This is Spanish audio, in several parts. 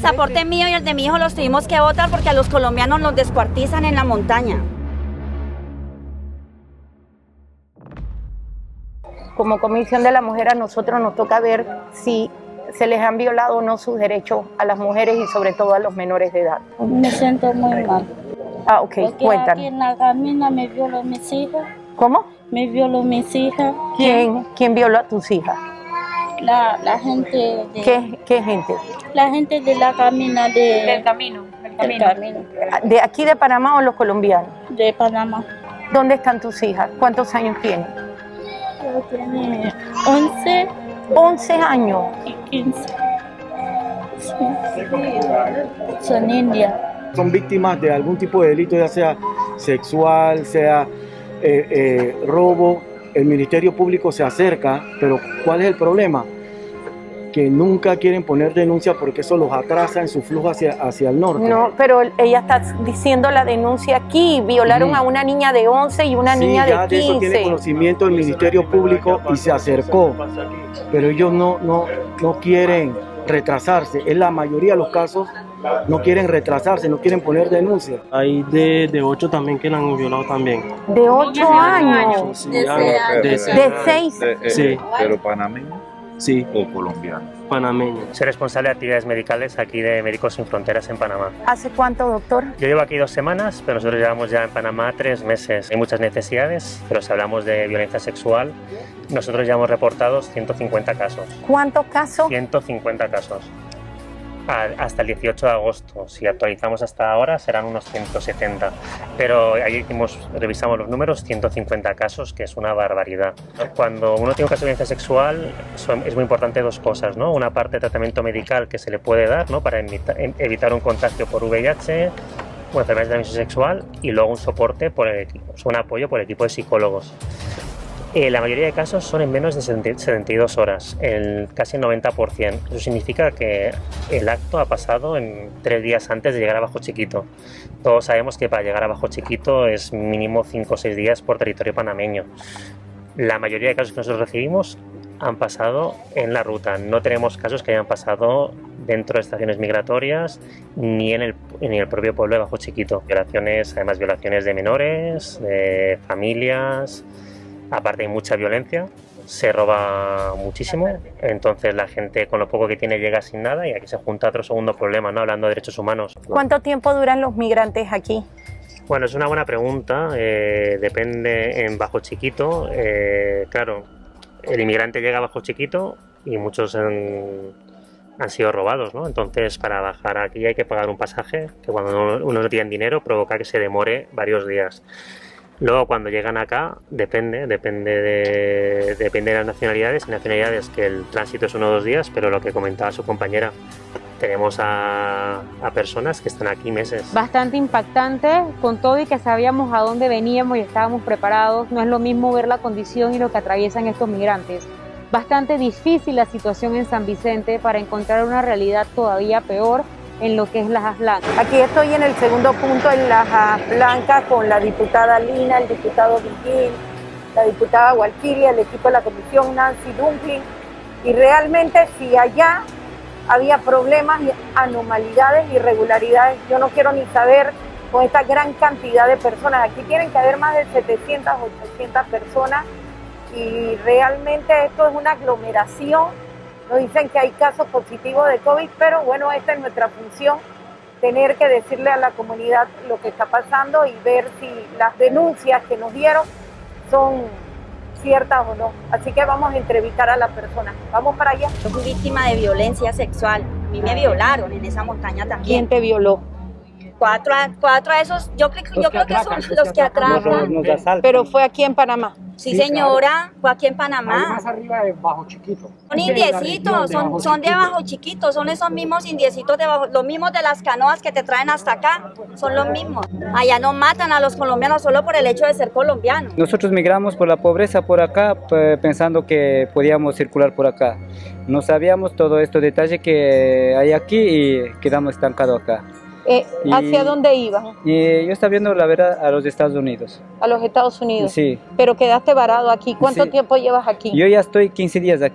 pasaporte mío y el de mi hijo los tuvimos que botar porque a los colombianos los descuartizan en la montaña. Como Comisión de la Mujer a nosotros nos toca ver si se les han violado o no sus derechos a las mujeres y sobre todo a los menores de edad. Me siento muy mal. Ah, ok, Porque cuéntanos. aquí en la camina me violó mis hijas. ¿Cómo? Me violó mis hijas. ¿Quién violó a tus hijas? La gente de... ¿Qué gente? La gente de la camina Del camino. del camino. ¿De aquí de Panamá o los colombianos? De Panamá. ¿Dónde están tus hijas? ¿Cuántos años tienen? Ella tiene 11 11 años. y 15. Sí. Son indias. Son víctimas de algún tipo de delito, ya sea sexual, sea robo. El Ministerio Público se acerca, pero ¿cuál es el problema? Que nunca quieren poner denuncia porque eso los atrasa en su flujo hacia el norte. No, pero ella está diciendo la denuncia aquí. Violaron a una niña de 11 y una niña de 15. De eso tiene conocimiento el Ministerio Público y se acercó, pero ellos no quieren retrasarse. En la mayoría de los casos no quieren retrasarse, no quieren poner denuncia. Hay de 8 también que la han violado también. De 8 años. Sí, De 6. Sí. ¿Pero panameño Sí, o colombiano? panameño. Soy responsable de actividades medicales aquí de Médicos Sin Fronteras en Panamá. ¿Hace cuánto, doctor? Yo llevo aquí 2 semanas, pero nosotros llevamos ya en Panamá 3 meses. Hay muchas necesidades, pero si hablamos de violencia sexual, nosotros ya hemos reportado 150 casos. ¿Cuántos casos? 150 casos. Hasta el 18 de agosto. Si actualizamos hasta ahora serán unos 170. Pero ahí revisamos los números, 150 casos, que es una barbaridad. Cuando uno tiene un caso de violencia sexual es muy importante 2 cosas, ¿no? Una parte de tratamiento medical que se le puede dar, ¿no? Para evitar un contagio por VIH o enfermedades de transmisión sexual, y luego un soporte un apoyo por el equipo de psicólogos. La mayoría de casos son en menos de 72 horas, casi el 90%. Eso significa que el acto ha pasado en 3 días antes de llegar a Bajo Chiquito. Todos sabemos que para llegar a Bajo Chiquito es mínimo 5 o 6 días por territorio panameño. La mayoría de casos que nosotros recibimos han pasado en la ruta. No tenemos casos que hayan pasado dentro de estaciones migratorias ni en el propio pueblo de Bajo Chiquito. Además violaciones de menores, de familias. Aparte hay mucha violencia, se roba muchísimo, entonces la gente con lo poco que tiene llega sin nada, y aquí se junta otro segundo problema, ¿no? Hablando de derechos humanos. ¿Cuánto tiempo duran los migrantes aquí? Bueno, es una buena pregunta, depende en Bajo Chiquito. Claro, el inmigrante llega a Bajo Chiquito y muchos han sido robados, ¿no? Entonces para bajar aquí hay que pagar un pasaje que cuando uno no tiene dinero provoca que se demore varios días. Luego cuando llegan acá depende de las nacionalidades. Hay nacionalidades que el tránsito es 1 o 2 días, pero lo que comentaba su compañera, tenemos a personas que están aquí meses. Bastante impactante, con todo y que sabíamos a dónde veníamos y estábamos preparados. No es lo mismo ver la condición y lo que atraviesan estos migrantes. Bastante difícil la situación en San Vicente para encontrar una realidad todavía peor en lo que es Lajas Blancas. Aquí estoy en el segundo punto en Lajas Blancas con la diputada Lina, el diputado Vigil, la diputada Walkiria, el equipo de la comisión Nancy Dunklin, y realmente si allá había problemas, anormalidades, irregularidades, yo no quiero ni saber con esta gran cantidad de personas. Aquí tienen que haber más de 700, 800 personas y realmente esto es una aglomeración. Nos dicen que hay casos positivos de COVID, pero bueno, esta es nuestra función, tener que decirle a la comunidad lo que está pasando y ver si las denuncias que nos dieron son ciertas o no. Así que vamos a entrevistar a la persona. Vamos para allá. Yo fui víctima de violencia sexual. A mí me violaron en esa montaña también. ¿Quién te violó? 4 de esos, yo creo que son los que atracan. Pero fue aquí en Panamá. Sí, señora, fue aquí en Panamá. Más arriba de Bajo Chiquito. Son indiecitos, son de Bajo Chiquito, son esos mismos indiecitos de Bajo, los mismos de las canoas que te traen hasta acá, son los mismos. Allá no matan a los colombianos solo por el hecho de ser colombianos. Nosotros migramos por la pobreza por acá, pensando que podíamos circular por acá. No sabíamos todo este detalle que hay aquí y quedamos estancados acá. ¿Hacia dónde iban? Yo estaba viendo, la verdad, a los Estados Unidos. ¿A los Estados Unidos? Sí. Pero quedaste varado aquí. ¿Cuánto tiempo llevas aquí? Yo ya estoy 15 días aquí.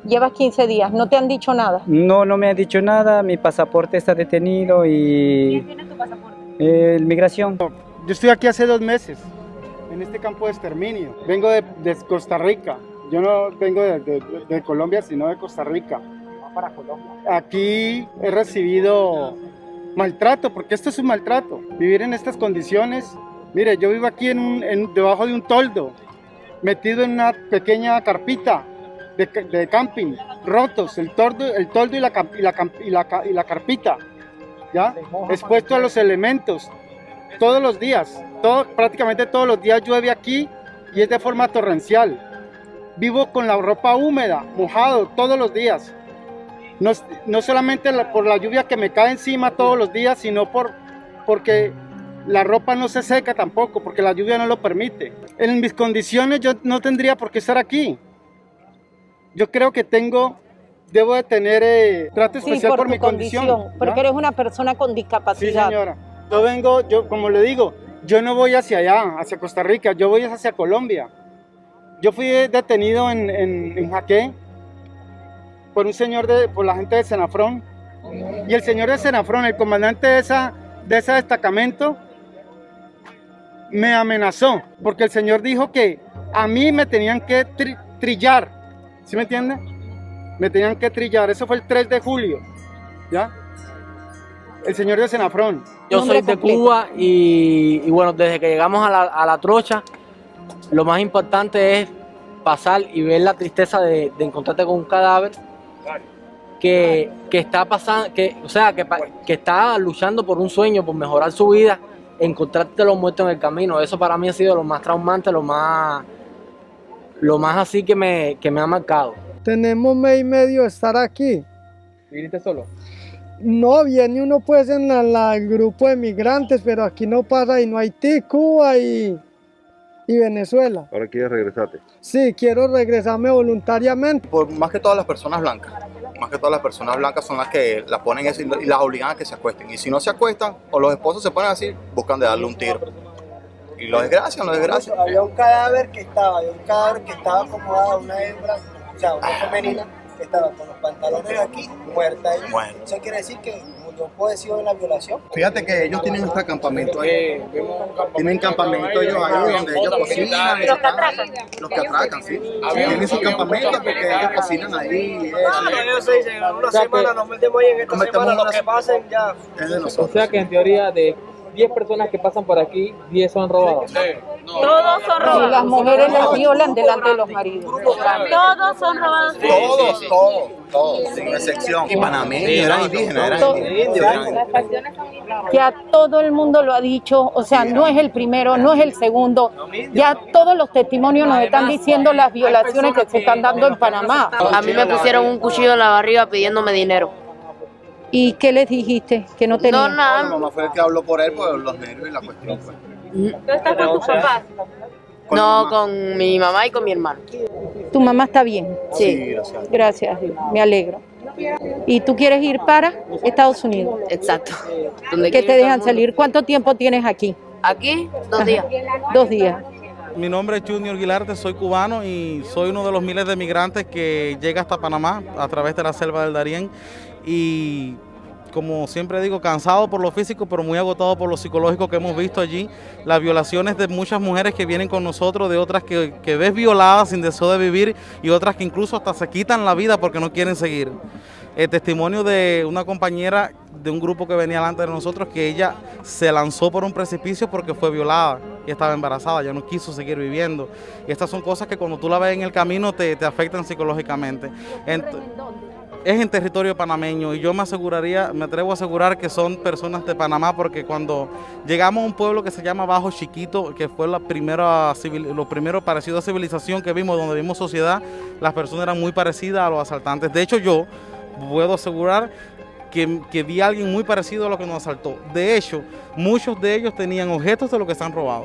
Llevas 15 días, ¿no te han dicho nada? No, no me han dicho nada, mi pasaporte está detenido y... ¿Quién tiene tu pasaporte? Migración. Yo estoy aquí hace 2 meses, en este campo de exterminio. Vengo de Costa Rica. Yo no vengo de Colombia, sino de Costa Rica. Para Colombia. Aquí he recibido maltrato, porque esto es un maltrato. Vivir en estas condiciones. Mire, yo vivo aquí debajo de un toldo, metido en una pequeña carpita de camping, rotos, el toldo y la carpita, ¿ya? Expuesto a los elementos, todos los días, prácticamente todos los días llueve aquí y es de forma torrencial. Vivo con la ropa húmeda, mojado todos los días. No solamente por la lluvia que me cae encima todos los días, sino porque la ropa no se seca tampoco, porque la lluvia no lo permite. En mis condiciones yo no tendría por qué estar aquí. Yo creo que debo de tener trato especial por mi condición. Porque eres una persona con discapacidad. Sí, señora. Yo como le digo, yo no voy hacia allá, hacia Costa Rica, yo voy hacia Colombia. Yo fui detenido en Jaque por por la gente de Senafrón. Y el señor de Senafrón, el comandante de ese destacamento, me amenazó, porque el señor dijo que a mí me tenían que trillar, ¿sí me entiende? Me tenían que trillar, eso fue el 3 de julio, ¿ya? El señor de Senafrón. Yo soy de Cuba y bueno, desde que llegamos a la trocha, lo más importante es pasar y ver la tristeza de encontrarte con un cadáver que está pasando, que está luchando por un sueño, por mejorar su vida, encontrarte los muertos en el camino. Eso para mí ha sido lo más traumante, lo más así que me ha marcado. Tenemos mes y medio de estar aquí. ¿Viniste solo? No, viene uno pues en el grupo de migrantes, pero aquí no pasa y no Haití, Cuba y Venezuela. ¿Ahora quieres regresarte? Sí, quiero regresarme voluntariamente. Por más que todas las personas blancas. Más que todas las personas blancas son las que las ponen eso y las obligan a que se acuesten. Y si no se acuestan, o los esposos se ponen así, buscan de darle un tiro. Y lo desgracian, lo desgracian. Había un cadáver que estaba acomodado a una hembra, o sea, una femenina, que estaba con los pantalones aquí, muerta ahí. Bueno. Eso quiere decir que murió padecido en la violación. Fíjate que ellos tienen este campamento ahí. Tienen campamento ellos ahí donde ellos cocinan. Los que atracan. Los que atracan, sí. Tienen su campamento porque ellos cocinan ahí. Ellos se dicen, en una semana nos metemos ahí, en esta semana lo que pasen ya. Es de nosotros. O sea que en teoría de 10 personas que pasan por aquí, 10 son robados. Todos son robados. Y las mujeres les violan delante de los maridos. Todos son robados. Todos, sin excepción. Y panameños, eran indígenas, Ya todo el mundo lo ha dicho, o sea, no es el primero, no es el segundo. Ya todos los testimonios nos están diciendo las violaciones que se están dando en Panamá. A mí me pusieron un cuchillo en la barriga pidiéndome dinero. ¿Y qué les dijiste? Que no tenía. No, nada. Mi mamá fue el que habló por él, por los nervios y la cuestión. ¿Tú estás con tus papás? No, con mi mamá y con mi hermano. ¿Tu mamá está bien? Sí. Gracias, me alegro. ¿Y tú quieres ir para Estados Unidos? Exacto. ¿Qué te dejan salir? ¿Cuánto tiempo tienes aquí? Aquí, 2 días. 2 días. Mi nombre es Junior Guilarte, soy cubano y soy uno de los miles de migrantes que llega hasta Panamá a través de la selva del Darién. Y como siempre digo, cansado por lo físico, pero muy agotado por lo psicológico que hemos visto allí. Las violaciones de muchas mujeres que vienen con nosotros, de otras que ves violadas sin deseo de vivir y otras que incluso hasta se quitan la vida porque no quieren seguir. El testimonio de una compañera de un grupo que venía delante de nosotros, que ella se lanzó por un precipicio porque fue violada y estaba embarazada, ya no quiso seguir viviendo. Y estas son cosas que cuando tú la ves en el camino te afectan psicológicamente. Es en territorio panameño y yo me atrevo a asegurar que son personas de Panamá, porque cuando llegamos a un pueblo que se llama Bajo Chiquito, que fue lo primero parecido a civilización que vimos, donde vimos sociedad, las personas eran muy parecidas a los asaltantes. De hecho, yo puedo asegurar que vi a alguien muy parecido a lo que nos asaltó. De hecho, muchos de ellos tenían objetos de lo que se han robado.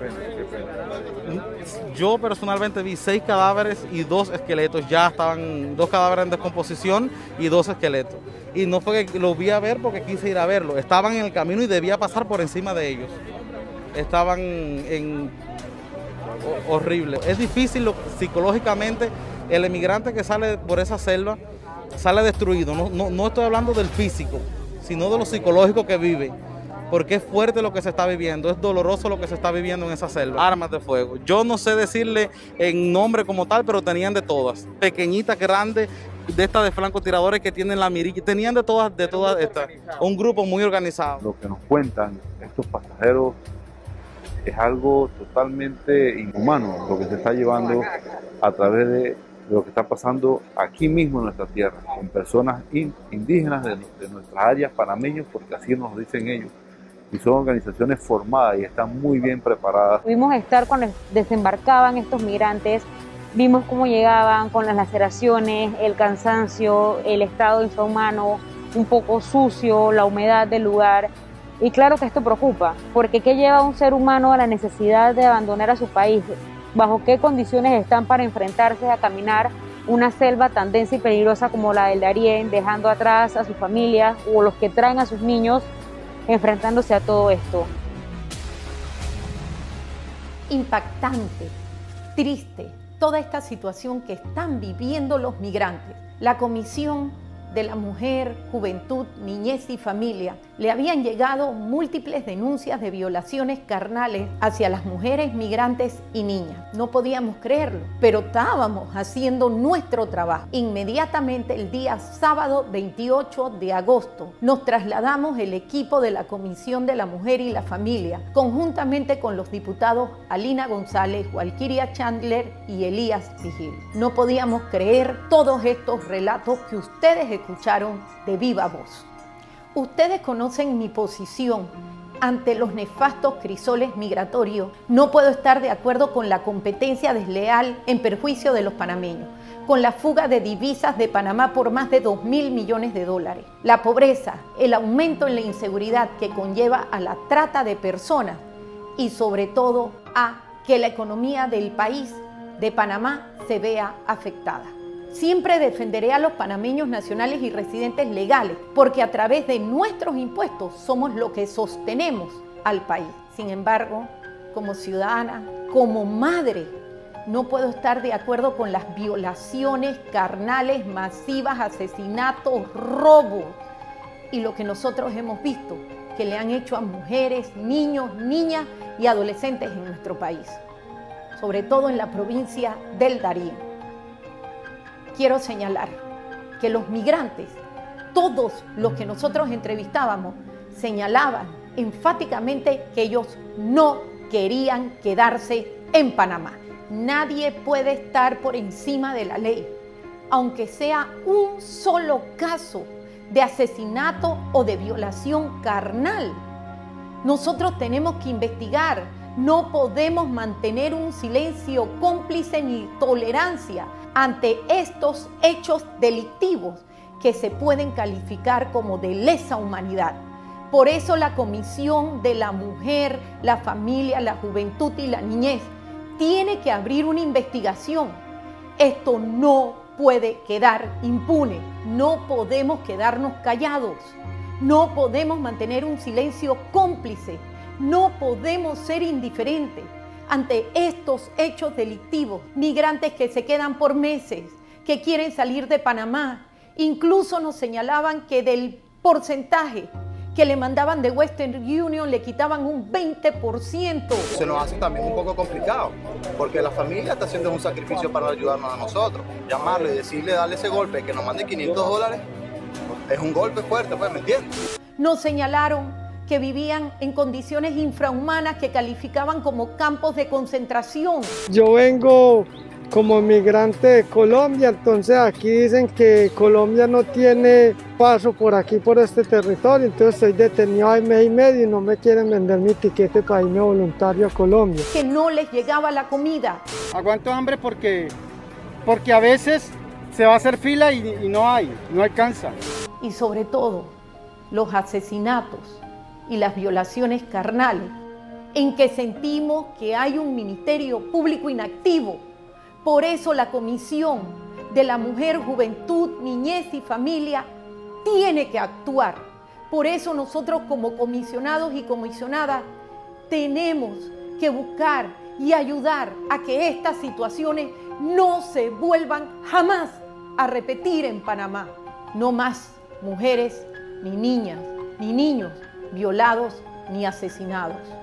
Yo personalmente vi 6 cadáveres y 2 esqueletos. Ya estaban 2 cadáveres en descomposición y 2 esqueletos. Y no fue que los vi a ver porque quise ir a verlo. Estaban en el camino y debía pasar por encima de ellos. Estaban horrible. Es difícil psicológicamente el emigrante que sale por esa selva sale destruido. No estoy hablando del físico, sino de lo psicológico que vive. Porque es fuerte lo que se está viviendo, es doloroso lo que se está viviendo en esa selva. Armas de fuego. Yo no sé decirle en nombre como tal, pero tenían de todas. Pequeñitas, grandes, de estas de francotiradores que tienen la mirilla. Tenían de todas estas. Un grupo muy organizado. Lo que nos cuentan estos pasajeros es algo totalmente inhumano, lo que se está llevando a través de lo que está pasando aquí mismo en nuestra tierra, con personas indígenas de nuestras áreas panameños, porque así nos dicen ellos. Y son organizaciones formadas y están muy bien preparadas. Pudimos estar cuando desembarcaban estos migrantes, vimos cómo llegaban con las laceraciones, el cansancio, el estado infrahumano, un poco sucio, la humedad del lugar. Y claro que esto preocupa, porque ¿qué lleva a un ser humano a la necesidad de abandonar a su país? ¿Bajo qué condiciones están para enfrentarse a caminar una selva tan densa y peligrosa como la del Darién, dejando atrás a sus familias o los que traen a sus niños enfrentándose a todo esto? Impactante, triste, toda esta situación que están viviendo los migrantes. La Comisión de la Mujer, Juventud, Niñez y Familia le habían llegado múltiples denuncias de violaciones carnales hacia las mujeres migrantes y niñas. No podíamos creerlo, pero estábamos haciendo nuestro trabajo. Inmediatamente el día sábado 28 de agosto nos trasladamos el equipo de la Comisión de la Mujer y la Familia, conjuntamente con los diputados Alina González, Walkiria Chandler y Elías Vigil. No podíamos creer todos estos relatos que ustedes escucharon de viva voz. Ustedes conocen mi posición ante los nefastos crisoles migratorios. No puedo estar de acuerdo con la competencia desleal en perjuicio de los panameños, con la fuga de divisas de Panamá por más de 2.000 millones de dólares, la pobreza, el aumento en la inseguridad que conlleva a la trata de personas y sobre todo a que la economía del país de Panamá se vea afectada. Siempre defenderé a los panameños nacionales y residentes legales, porque a través de nuestros impuestos somos lo que sostenemos al país. Sin embargo, como ciudadana, como madre, no puedo estar de acuerdo con las violaciones carnales masivas, asesinatos, robos y lo que nosotros hemos visto que le han hecho a mujeres, niños, niñas y adolescentes en nuestro país, sobre todo en la provincia del Darién. Quiero señalar que los migrantes, todos los que nosotros entrevistábamos, señalaban enfáticamente que ellos no querían quedarse en Panamá. Nadie puede estar por encima de la ley, aunque sea un solo caso de asesinato o de violación carnal. Nosotros tenemos que investigar, no podemos mantener un silencio cómplice ni tolerancia ante estos hechos delictivos que se pueden calificar como de lesa humanidad. Por eso la Comisión de la Mujer, la Familia, la Juventud y la Niñez tiene que abrir una investigación. Esto no puede quedar impune, no podemos quedarnos callados, no podemos mantener un silencio cómplice, no podemos ser indiferentes ante estos hechos delictivos. Migrantes que se quedan por meses, que quieren salir de Panamá. Incluso nos señalaban que del porcentaje que le mandaban de Western Union le quitaban un 20%. Se nos hace también un poco complicado, porque la familia está haciendo un sacrificio para ayudarnos a nosotros. Llamarle y decirle, darle ese golpe, que nos mande $500, es un golpe fuerte, pues, ¿me entiendes? Nos señalaron que vivían en condiciones infrahumanas que calificaban como campos de concentración. Yo vengo como migrante de Colombia, entonces aquí dicen que Colombia no tiene paso por aquí, por este territorio, entonces estoy detenido a mes y medio y no me quieren vender mi tiquete para irme voluntario a Colombia. Que no les llegaba la comida. Aguanto hambre porque a veces se va a hacer fila y no alcanza. Y sobre todo, los asesinatos y las violaciones carnales, en que sentimos que hay un ministerio público inactivo. Por eso la Comisión de la Mujer, Juventud, Niñez y Familia tiene que actuar. Por eso nosotros como comisionados y comisionadas tenemos que buscar y ayudar a que estas situaciones no se vuelvan jamás a repetir en Panamá. No más mujeres, ni niñas, ni niños violados ni asesinados.